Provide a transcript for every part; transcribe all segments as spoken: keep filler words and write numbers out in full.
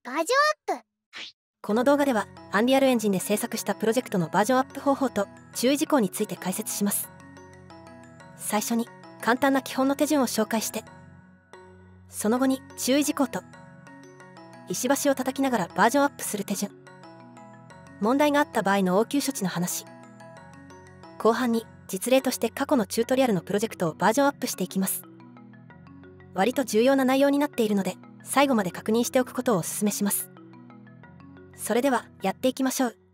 バージョンアップ。 この動画ではアンリアルエンジンで制作したプロジェクトのバージョンアップ方法と注意事項について解説します。最初に簡単な基本の手順を紹介して、その後に注意事項と石橋を叩きながらバージョンアップする手順、問題があった場合の応急処置の話、後半に実例として過去のチュートリアルのプロジェクトをバージョンアップしていきます。割と重要な内容になっているので最後まで確認しておくことをお勧めします。それではやっていきましょう。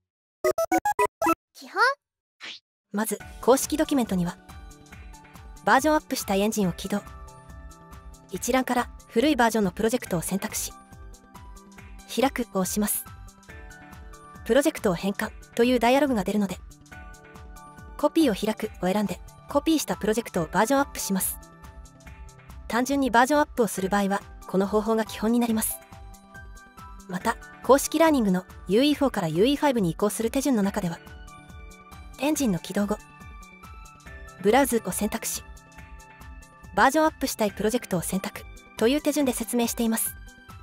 基本。 まず公式ドキュメントにはバージョンアップしたエンジンを起動、一覧から古いバージョンのプロジェクトを選択し開くを押します。プロジェクトを変換というダイアログが出るので、コピーを開くを選んでコピーしたプロジェクトをバージョンアップします。単純にバージョンアップをする場合はこの方法が基本になります。また公式ラーニングの ユーイーフォー から ユーイーファイブ に移行する手順の中では、エンジンの起動後ブラウズを選択しバージョンアップしたいプロジェクトを選択という手順で説明しています。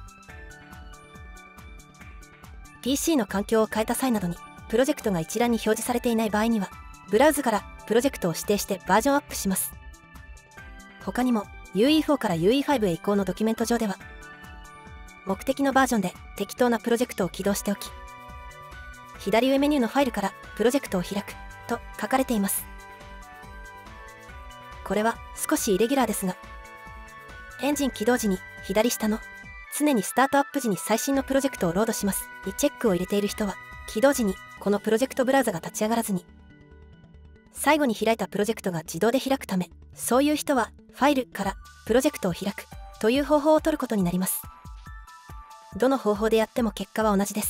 ピーシー の環境を変えた際などにプロジェクトが一覧に表示されていない場合にはブラウズからプロジェクトを指定してバージョンアップします。他にも ユーイーフォー から ユーイーファイブ へ移行のドキュメント上では、目的のバージョンで適当なプロジェクトを起動しておき、左上メニューのファイルからプロジェクトを開くと書かれています。これは少しイレギュラーですが、エンジン起動時に左下の常にスタートアップ時に最新のプロジェクトをロードしますにチェックを入れている人は、起動時にこのプロジェクトブラウザが立ち上がらずに最後に開いたプロジェクトが自動で開くため、そういう人はファイルからプロジェクトを開くという方法を取ることになります。どの方法でやっても結果は同じです。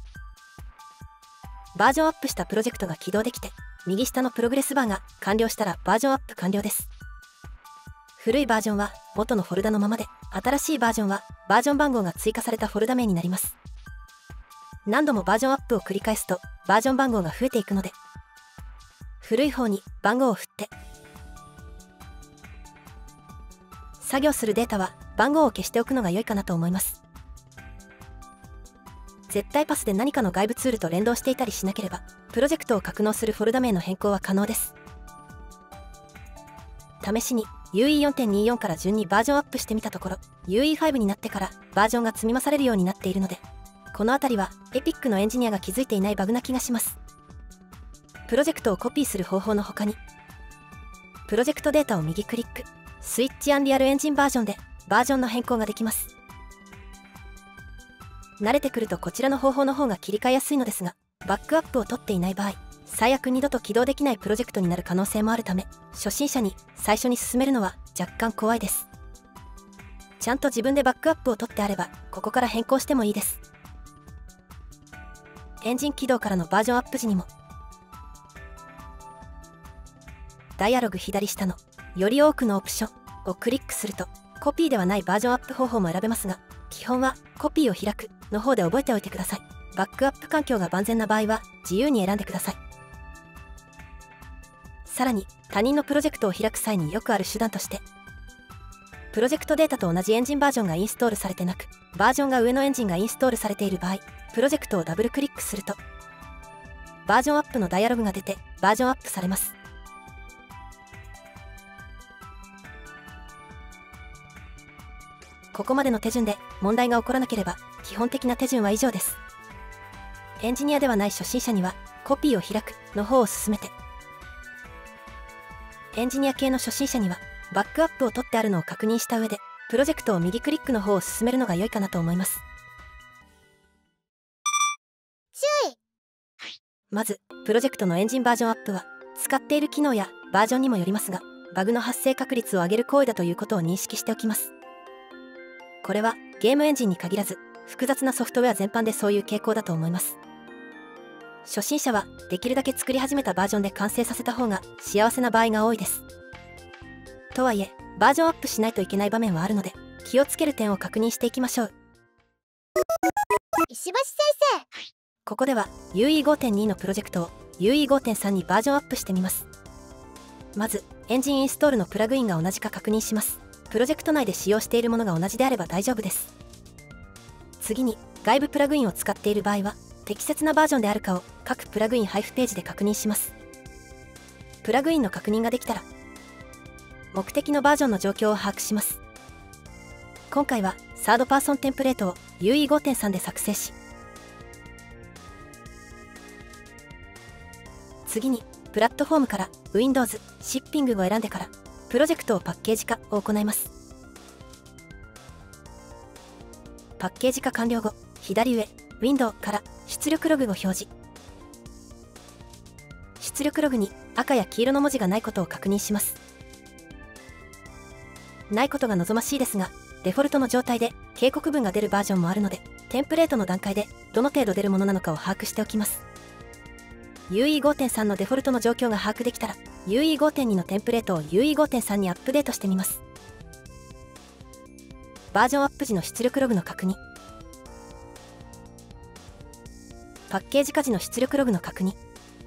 バージョンアップしたプロジェクトが起動できて、右下のプログレスバーが完了したらバージョンアップ完了です。古いバージョンは元のフォルダのままで、新しいバージョンはバージョン番号が追加されたフォルダ名になります。何度もバージョンアップを繰り返すとバージョン番号が増えていくので、古い方に番号を振って作業するデータは番号を消しておくのが良いかなと思います。絶対パスで何かの外部ツールと連動していたりしなければ、プロジェクトを格納するフォルダ名の変更は可能です。試しに ユーイーフォーてんにじゅうよん から順にバージョンアップしてみたところ、ユーイーファイブ になってからバージョンが積み増されるようになっているので、このあたりはエピックのエンジニアが気づいていないバグな気がします。プロジェクトをコピーする方法の他に、プロジェクトデータを右クリック、スイッチアンリアルエンジンバージョンでバージョンの変更ができます。慣れてくるとこちらの方法の方が切り替えやすいのですが、バックアップを取っていない場合、最悪二度と起動できないプロジェクトになる可能性もあるため、初心者に最初に進めるのは若干怖いです。ちゃんと自分でバックアップを取ってあれば、ここから変更してもいいです。エンジン起動からのバージョンアップ時にも、ダイアログ左下のより多くのオプションをクリックすると、コピーではないバージョンアップ方法も選べますが、基本はコピーを開くの方で覚えておいてください。バックアップ環境が万全な場合は自由に選んでください。さらに他人のプロジェクトを開く際によくある手段として、プロジェクトデータと同じエンジンバージョンがインストールされてなく、バージョンが上のエンジンがインストールされている場合、プロジェクトをダブルクリックするとバージョンアップのダイアログが出てバージョンアップされます。ここまでの手順で問題が起こらなければ、基本的な手順は以上です。エンジニアではない初心者にはコピーを開くの方を進めて、エンジニア系の初心者にはバックアップを取ってあるのを確認した上で、プロジェクトを右クリックの方を進めるのが良いかなと思います。 注意。 まずプロジェクトのエンジンバージョンアップは使っている機能やバージョンにもよりますが、バグの発生確率を上げる行為だということを認識しておきます。これはゲームエンジンに限らず複雑なソフトウェア全般でそういう傾向だと思います。初心者はできるだけ作り始めたバージョンで完成させた方が幸せな場合が多いです。とはいえバージョンアップしないといけない場面はあるので、気をつける点を確認していきましょう。 石橋先生。 ここでは ユーイーフォーてんに のプロジェクトを ユーイーフォーてんさん にバージョンアップしてみます。まずエンジンインストールのプラグインが同じか確認します。プロジェクト内で使用しているものが同じであれば大丈夫です。 次に外部プラグインを使っている場合は適切なバージョンであるかを各プラグイン配布ページで確認します。プラグインの確認ができたら目的のバージョンの状況を把握します。今回はサードパーソンテンプレートを ユーイーごてんさん で作成し、次にプラットフォームから Windows シッピングを選んでからプロジェクトをパッケージ化を行います。パッケージ化完了後、左上 Window から出力ログを表示。出力ログに赤や黄色の文字がないことを確認します。ないことが望ましいですが、デフォルトの状態で警告文が出るバージョンもあるので、テンプレートの段階でどの程度出るものなのかを把握しておきます。ユーイーごてんさん のデフォルトの状況が把握できたら、ユーイーごてんに のテンプレートを ユーイーごてんさん にアップデートしてみます。バージョンアップ時の出力ログの確認。パッケージ化時の出力ログの確認。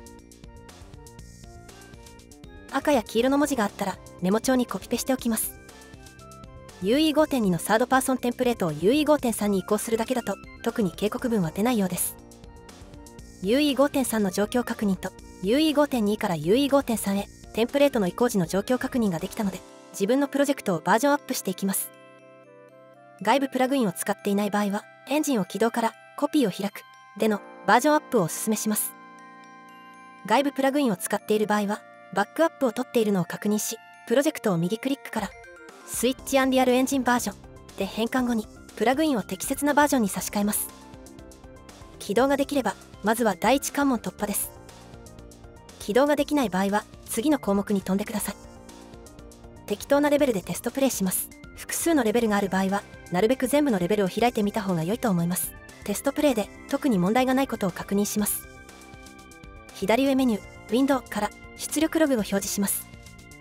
赤や黄色の文字があったらメモ帳にコピペしておきます。ユーイーごてんに のサードパーソンテンプレートを ユーイーごてんさん に移行するだけだと特に警告文は出ないようです。ユーイーごてんさん の状況確認と ユーイーごてんに から ユーイーごてんさん へテンプレートの移行時の状況確認ができたので、自分のプロジェクトをバージョンアップしていきます。外部プラグインを使っていない場合はエンジンを起動からコピーを開くでのバージョンアップをお勧めします。外部プラグインを使っている場合はバックアップを取っているのを確認し、プロジェクトを右クリックからスイッチアンリアルエンジンバージョンで変換後にプラグインを適切なバージョンに差し替えます。起動ができればまずは第一関門突破です。起動ができない場合は次の項目に飛んでください。適当なレベルでテストプレイします。複数のレベルがある場合はなるべく全部のレベルを開いてみた方が良いと思います。テストプレイで特に問題がないことを確認します。左上メニュー Window から出力ログを表示します。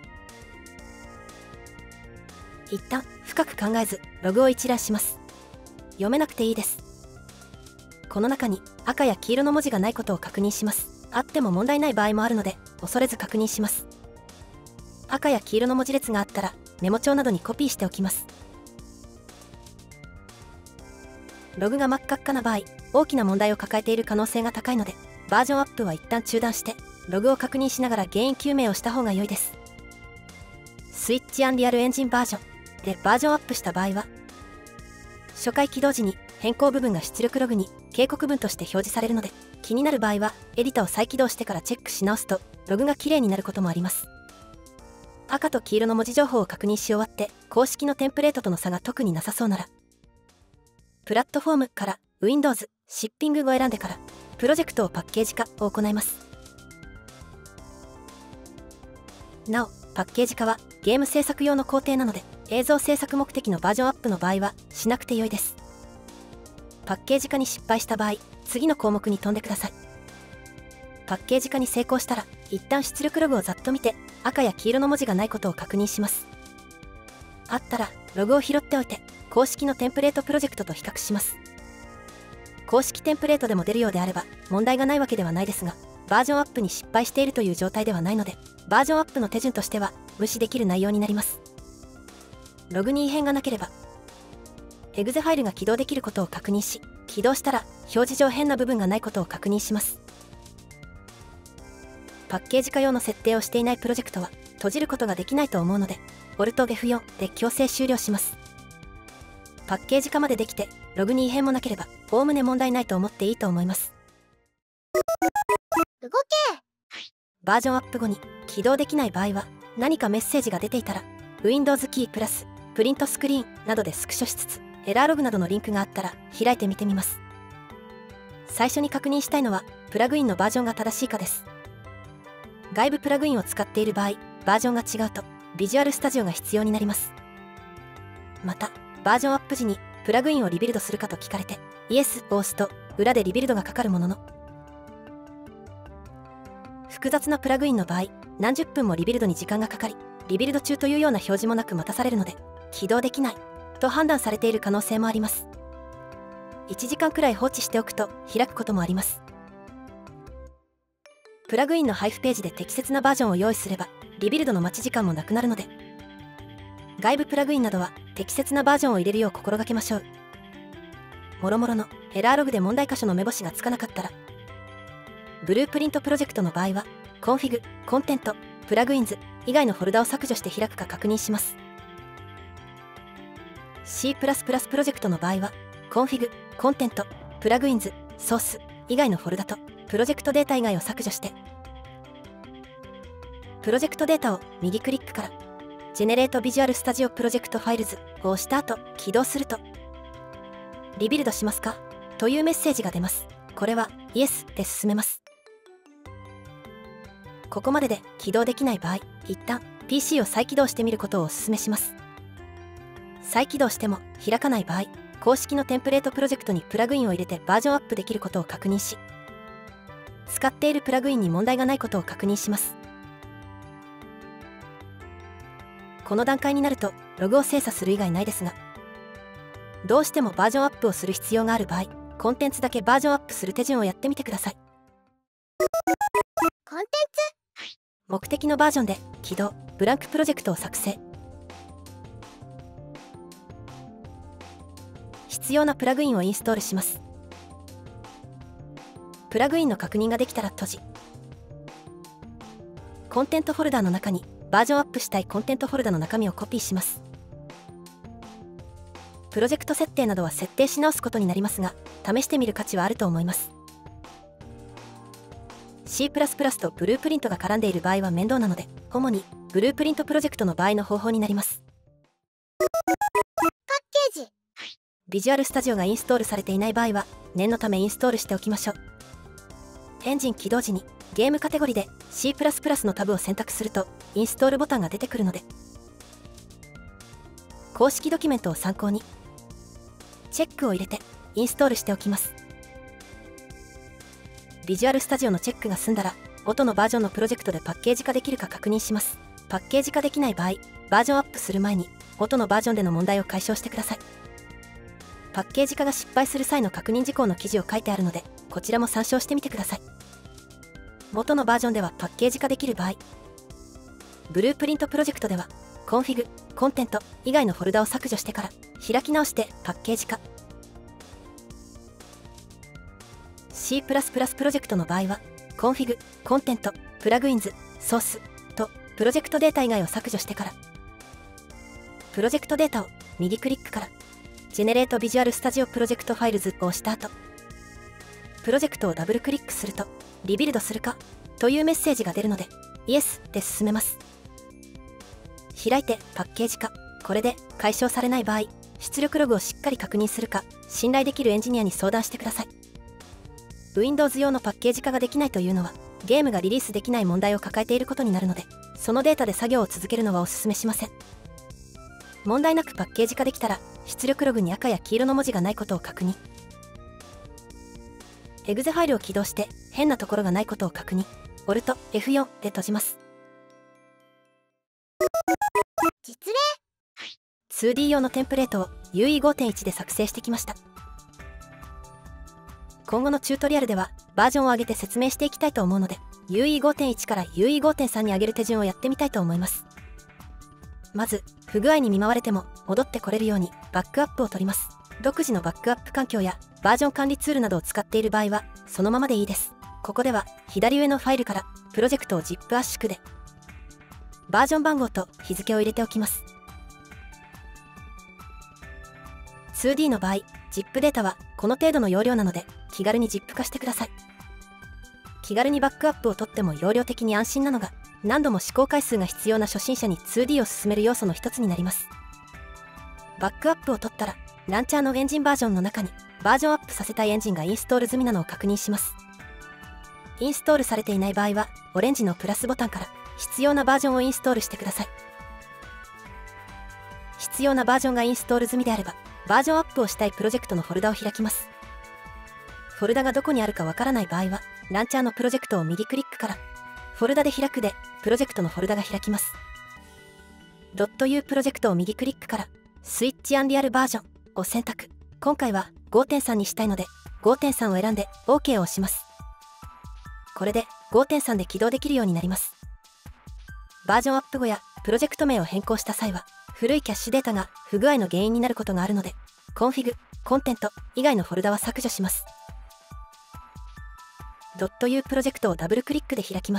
一旦深く考えずログを一覧します。読めなくていいです。この中に赤や黄色の文字がないことを確認します。あっても問題ない場合もあるので恐れず確認します。赤や黄色の文字列があったらメモ帳などにコピーしておきます。ログが真っ赤っかな場合、大きな問題を抱えている可能性が高いので、バージョンアップは一旦中断してログを確認しながら原因究明をした方が良いです。スイッチアンリアルエンジンバージョンでバージョンアップした場合は、初回起動時に変更部分が出力ログに警告文として表示されるので、気になる場合はエディタを再起動してからチェックし直すとログがきれいになることもあります。赤と黄色の文字情報を確認し終わって公式のテンプレートとの差が特になさそうなら、プラットフォームから Windows シッピングを選んでからプロジェクトをパッケージ化を行います。なおパッケージ化はゲーム制作用の工程なので、映像制作目的のバージョンアップの場合はしなくて良いです。パッケージ化に失敗した場合、次の項目に飛んでください。パッケージ化に成功したら一旦出力ログをざっと見て赤や黄色の文字がないことを確認します。あったらログを拾っておいて公式のテンプレートプロジェクトと比較します。公式テンプレートでも出るようであれば問題がないわけではないですが、バージョンアップに失敗しているという状態ではないので、バージョンアップの手順としては無視できる内容になります。ログに異変がなければエグゼファイルが起動できることを確認し、起動したら表示上変な部分がないことを確認します。パッケージ化用の設定をしていないプロジェクトは閉じることができないと思うので、オルト エフよん で強制終了します。パッケージ化までできてログに異変もなければおおむね問題ないと思っていいと思います。 動け。 バージョンアップ後に起動できない場合は、何かメッセージが出ていたら Windows キープラスプリントスクリーンなどでスクショしつつ、エラーログなどのリンクがあったら開いてみてみます。最初に確認したいのはプラグインのバージョンが正しいかです。外部プラグインを使っている場合、バージョンが違うとビジュアルスタジオが必要になります。またバージョンアップ時にプラグインをリビルドするかと聞かれてイエスを押すと裏でリビルドがかかるものの、複雑なプラグインの場合何十分もリビルドに時間がかかり、リビルド中というような表示もなく待たされるので起動できないと判断されている可能性もあります。いちじかんくらい放置しておくと開くこともあります。プラグインの配布ページで適切なバージョンを用意すればリビルドの待ち時間もなくなるので、外部プラグインなどは適切なバージョンを入れるよう心がけましょう。 もろもろのエラーログで問題箇所の目星がつかなかったら、ブループリントプロジェクトの場合はコンフィグ、コンテント、プラグインズ以外のフォルダを削除して開くか確認します。 C++ プロジェクトの場合はコンフィグ、コンテント、プラグインズ、ソース以外のフォルダとプロジェクトデータ以外を削除して、プロジェクトデータを右クリックからGenerate Visual Studio Project Files を押した後起動すると、リビルドしますかというメッセージが出ます。これは Yes で進めます。ここまでで起動できない場合、一旦 ピーシー を再起動してみることをお勧めします。再起動しても開かない場合、公式のテンプレートプロジェクトにプラグインを入れてバージョンアップできることを確認し、使っているプラグインに問題がないことを確認します。この段階になるとログを精査する以外ないですが、どうしてもバージョンアップをする必要がある場合、コンテンツだけバージョンアップする手順をやってみてください。 コンテン目的のバージョンで起動、ブランクプロジェクトを作成。必要なプラグインをインストールします。プラグインの確認ができたら閉じ、コンテントフォルダの中にバージョンアップしたいコンテントフォルダの中身をコピーします。プロジェクト設定などは設定し直すことになりますが、試してみる価値はあると思います。C++ とブループリントが絡んでいる場合は面倒なので、主にブループリントプロジェクトの場合の方法になります。 パッケージ。 ビジュアルスタジオがインストールされていない場合は念のためインストールしておきましょう。エンジン起動時にゲームカテゴリで C++ のタブを選択するとインストールボタンが出てくるので、公式ドキュメントを参考にチェックを入れてインストールしておきます。ビジュアルスタジオのチェックが済んだら、元のバージョンのプロジェクトでパッケージ化できるか確認します。パッケージ化できない場合、バージョンアップする前に元のバージョンでの問題を解消してください。パッケージ化が失敗する際の確認事項の記事を書いてあるので、こちらも参照してみてください。元のバージョンではパッケージ化できる場合、ブループリントプロジェクトではコンフィグ、コンテント以外のフォルダを削除してから開き直してパッケージ化。C++ プロジェクトの場合はコンフィグ、コンテント、プラグインズ、ソースとプロジェクトデータ以外を削除してから、プロジェクトデータを右クリックからGenerate Visual Studio Project Files を押した後、プロジェクトをダブルクリックするとリビルドするかというメッセージが出るので Yes で進めます。開いてパッケージ化。これで解消されない場合、出力ログをしっかり確認するか信頼できるエンジニアに相談してください。Windows 用のパッケージ化ができないというのはゲームがリリースできない問題を抱えていることになるので、そのデータで作業を続けるのはお勧めしません。問題なくパッケージ化できたら出力ログに赤や黄色の文字がないことを確認。エグゼファイルを起動して変なところがないことを確認。オルト エフよん で閉じます。 実例。 ツーディー 用のテンプレートを ユーイーごてんいち で作成してきました。今後のチュートリアルではバージョンを上げて説明していきたいと思うので、 ユーイーごてんいち から ユーイーごてんさん に上げる手順をやってみたいと思います。まず不具合に見舞われても戻ってこれるようにバックアップを取ります。独自のバックアップ環境やバージョン管理ツールなどを使っている場合はそのままでいいです。ここでは左上のファイルからプロジェクトを ジップ 圧縮でバージョン番号と日付を入れておきます。 ツーディー の場合 ジップ データはこの程度の容量なので気軽に ジップ 化してください。気軽にバックアップを取っても容量的に安心なのが、何度も試行回数が必要な初心者に ツーディー を進める要素の一つになります。バックアップを取ったらランチャーのエンジンバージョンの中にバージョンアップさせたいエンジンがインストール済みなのを確認します。インストールされていない場合はオレンジのプラスボタンから必要なバージョンをインストールしてください。必要なバージョンがインストール済みであればバージョンアップをしたいプロジェクトのフォルダを開きます。フォルダがどこにあるかわからない場合はランチャーのプロジェクトを右クリックからフォルダで開くでプロジェクトのフォルダが開きます。.u プロジェクトを右クリックからスイッチアンリアルバージョンを選択。今回は ごてんさん にしたいので ごてんさん を選んで OK を押します。これで ごてんさん で起動できるようになります。バージョンアップ後やプロジェクト名を変更した際は古いキャッシュデータが不具合の原因になることがあるのでコンフィグ、コンテント以外のフォルダは削除します。.u プロジェクトをダブルクリックで開きます。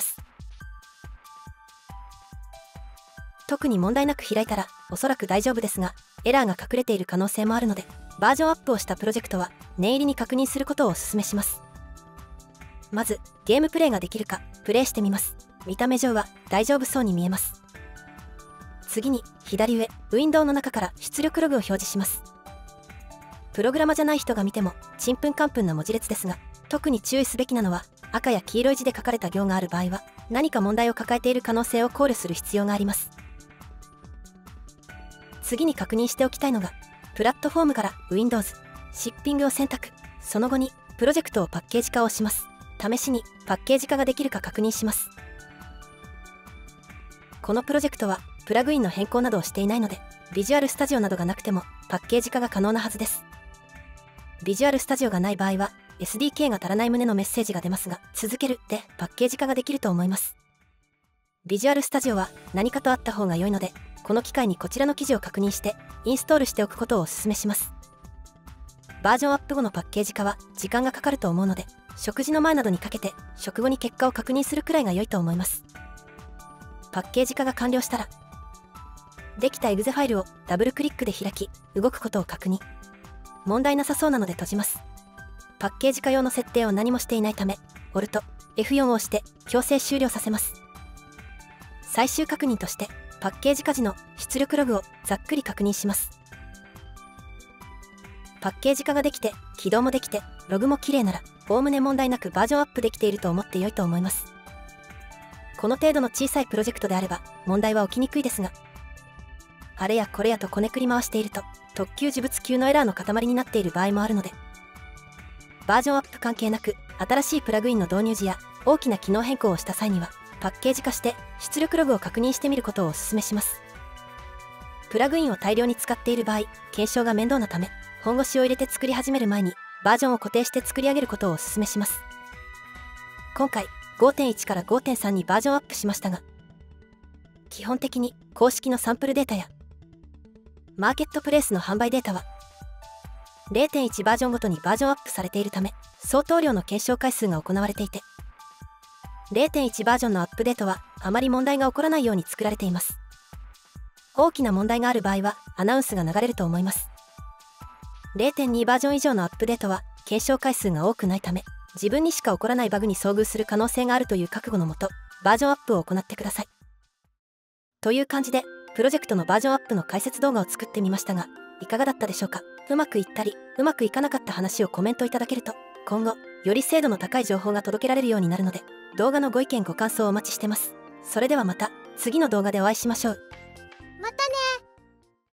特に問題なく開いたらおそらく大丈夫ですが、エラーが隠れている可能性もあるので、バージョンアップをしたプロジェクトは念入りに確認することをお勧めします。まずゲームプレイができるかプレイしてみます。見た目上は大丈夫そうに見えます。次に左上ウィンドウの中から出力ログを表示します。プログラマじゃない人が見てもちんぷんかんぷんな文字列ですが、特に注意すべきなのは赤や黄色い字で書かれた行がある場合は何か問題を抱えている可能性を考慮する必要があります。次に確認しておきたいのが、プラットフォームから Windows シッピングを選択。その後にプロジェクトをパッケージ化をします。試しにパッケージ化ができるか確認します。このプロジェクトはプラグインの変更などをしていないので、ビジュアルスタジオなどがなくてもパッケージ化が可能なはずです。ビジュアルスタジオがない場合は エスディーケー が足らない旨のメッセージが出ますが、続けるでパッケージ化ができると思います。ビジュアルスタジオは何かとあった方が良いので、この機会にこちらの記事を確認してインストールしておくことをお勧めします。バージョンアップ後のパッケージ化は時間がかかると思うので、食事の前などにかけて食後に結果を確認するくらいが良いと思います。パッケージ化が完了したら、できた エグゼ ファイルをダブルクリックで開き、動くことを確認。問題なさそうなので閉じます。パッケージ化用の設定を何もしていないため、オルト エフよん を押して強制終了させます。最終確認としてパッケージ化時の出力ログをざっくり確認します。パッケージ化ができて起動もできてログも綺麗なら、おおむね問題なくバージョンアップできていると思って良いと思います。この程度の小さいプロジェクトであれば問題は起きにくいですが、あれやこれやとこねくり回していると特級呪物級のエラーの塊になっている場合もあるので、バージョンアップ関係なく新しいプラグインの導入時や大きな機能変更をした際にはパッケージ化して出力ログを確認してみることをお勧めします。プラグインを大量に使っている場合、検証が面倒なため、本腰を入れて作り始める前にバージョンを固定して作り上げることをお勧めします。今回 ごてんいち から ごてんさん にバージョンアップしましたが、基本的に公式のサンプルデータやマーケットプレイスの販売データは れいてんいち バージョンごとにバージョンアップされているため、相当量の検証回数が行われていて、れいてんいち バージョンのアップデートはあまり問題が起こらないように作られています。大きな問題がある場合はアナウンスが流れると思います。れいてんに バージョン以上のアップデートは検証回数が多くないため、自分にしか起こらないバグに遭遇する可能性があるという覚悟のもと、バージョンアップを行ってください。という感じでプロジェクトのバージョンアップの解説動画を作ってみましたが、いかがだったでしょうか。うまくいったりうまくいかなかった話をコメントいただけると、今後より精度の高い情報が届けられるようになるので、動画のご意見ご感想をお待ちしてます。それではまた次の動画でお会いしましょう。